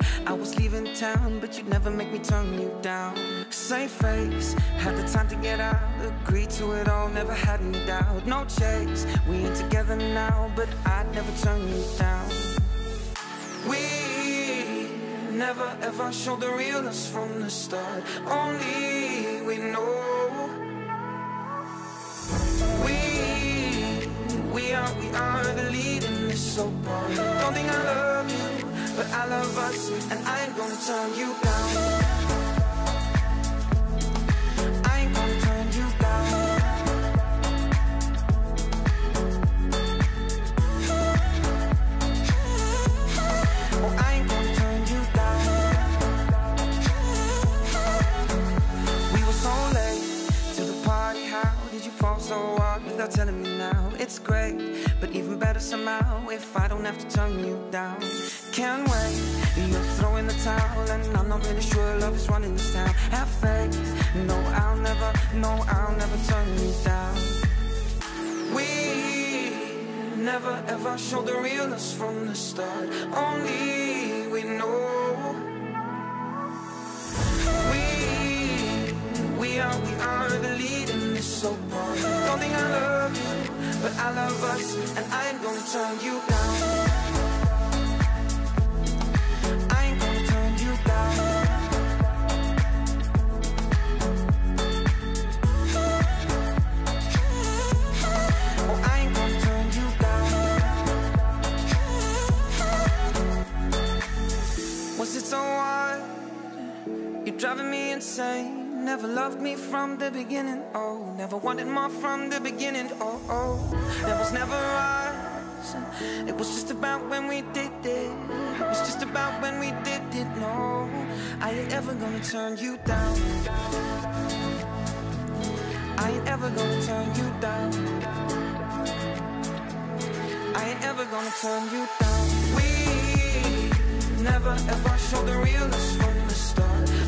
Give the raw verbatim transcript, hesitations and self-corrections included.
I was leaving town, but you'd never make me turn you down. Same face, had the time to get out, agreed to it all, never had any doubt. No chase, we ain't together now, but I'd never turn you down. We never ever showed the real us from the start. Only we know We, we are, we are the lead in this soap opera. Don't think I love you, but I love us, and I ain't gonna turn you down. I ain't gonna turn you down. Oh, I ain't gonna turn you down. We were so late to the party, how did you fall so hard without telling me now? It's great, but even better somehow if I don't have to turn you down. Can't wait, you're throwing the towel, and I'm not really sure love is running this town. Have faith, no I'll never, no I'll never turn you down. We never ever showed the real us from the start. Only we know We, we are, we are the lead in this soap opera. Don't think I love you, but I love us, and I ain't gonna turn you down. I ain't gonna turn you down. Oh, I ain't gonna turn you down. Was it so hard? You're driving me insane. Never loved me from the beginning, oh. Never wanted more from the beginning, oh, oh. That was never us. It was just about when we did it. It was just about when we did it, no. I ain't ever gonna turn you down. I ain't ever gonna turn you down. I ain't ever gonna turn you down. We never ever showed the real us from the start.